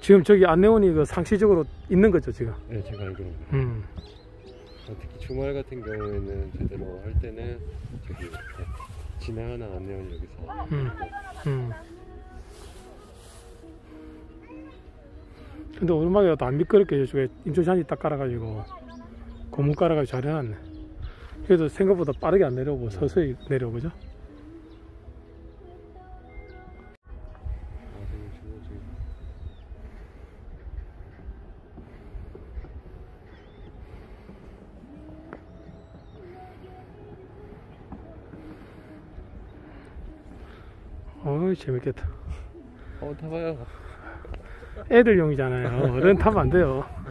지금 저기 안내원이 그 상시적으로 있는 거죠, 지금? 네, 제가 알기로는. 특히 주말 같은 경우에는 제대로 할 때는 저기 진행하는 안내원이 여기서. 근데 오르막에 안 미끄럽게 이쪽에 인조잔디 딱 깔아가지고 고무 깔아가지고 잘 해놨네. 그래도 생각보다 빠르게 안 내려오고 서서히 내려오죠. 어이 재밌겠다. 타봐요. 애들용이잖아요. 어른 타면 안 돼요.